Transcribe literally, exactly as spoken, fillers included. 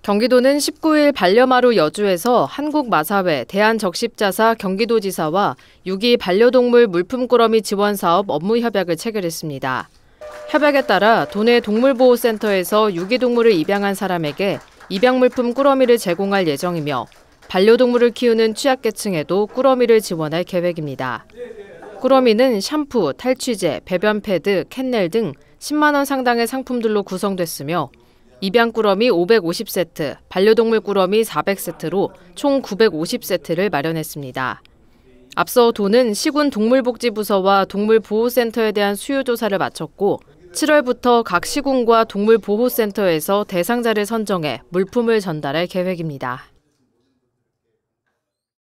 경기도는 십구 일 반려마루 여주에서 한국마사회, 대한적십자사 경기도지사와 유기 반려동물 물품꾸러미 지원사업 업무협약을 체결했습니다. 협약에 따라 도내 동물보호센터에서 유기동물을 입양한 사람에게 입양물품 꾸러미를 제공할 예정이며 반려동물을 키우는 취약계층에도 꾸러미를 지원할 계획입니다. 꾸러미는 샴푸, 탈취제, 배변 패드, 캔넬 등 십만 원 상당의 상품들로 구성됐으며 입양 꾸러미 오백오십 세트, 반려동물 꾸러미 사백 세트로 총 구백오십 세트를 마련했습니다. 앞서 도는 시군 동물복지부서와 동물보호센터에 대한 수요 조사를 마쳤고 칠월부터 각 시군과 동물보호센터에서 대상자를 선정해 물품을 전달할 계획입니다.